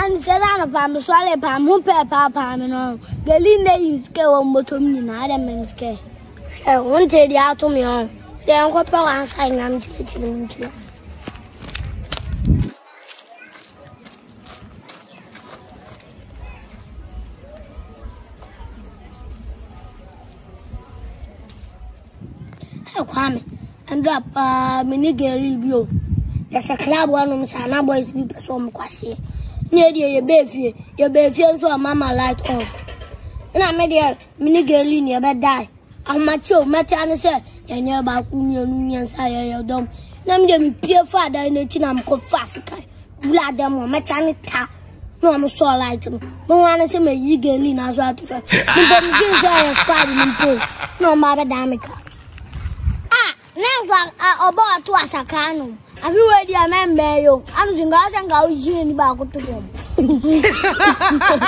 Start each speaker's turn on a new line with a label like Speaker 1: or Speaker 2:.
Speaker 1: And said I'm a swallow palm, who pay papa, no. Galine use go on bottom in Adam scare. I wanted the out of me on. They are what power and sign I'm teaching you. Kwame and drop mini girl you. There's a club one of my boys be some quasi. Near your baby so a mama light off. And I made a mini girl in your bed die. I'm macho, Matana said, and you're about union side your dome. Nam me peer father in the tin I'm called Fasikai. Blood them or Matanita. No, I'm so light. No one is a ye girl in as well to say. No, Mother Damica. Never about to Asakaa. Have you read your man, Mayo? I'm doing guys and go in the back to him.